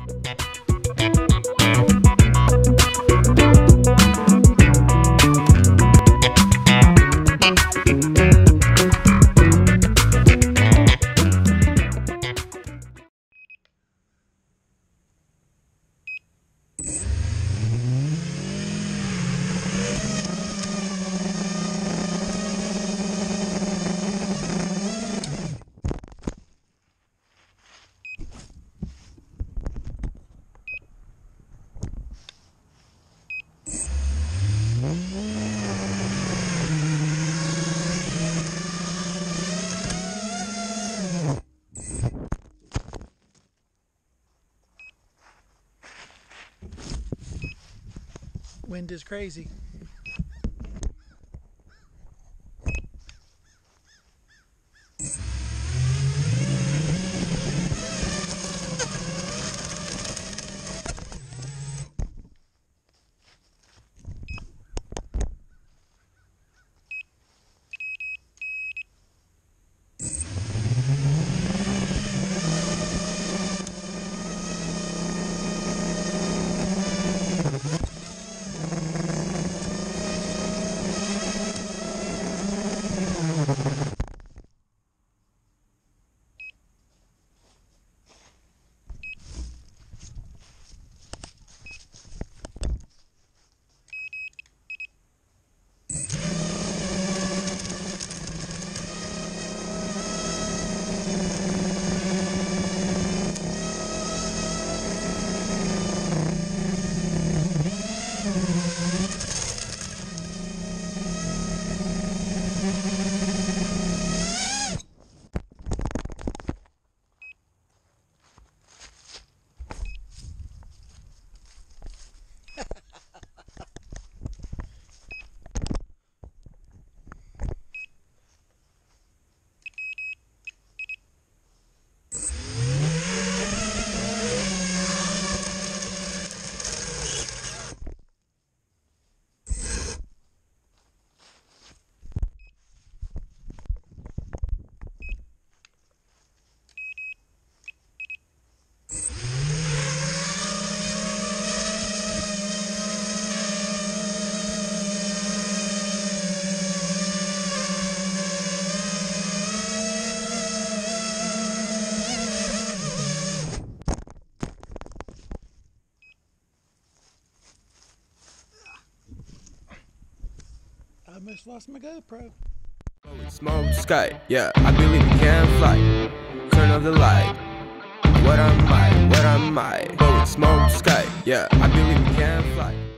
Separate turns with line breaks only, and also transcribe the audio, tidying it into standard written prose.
Wind is crazy. I almost lost my GoPro.
Smoke sky, yeah, I believe we can fly. Turn off the light. What am I? What am I? Oh, it's smoke sky, yeah, I believe we can fly.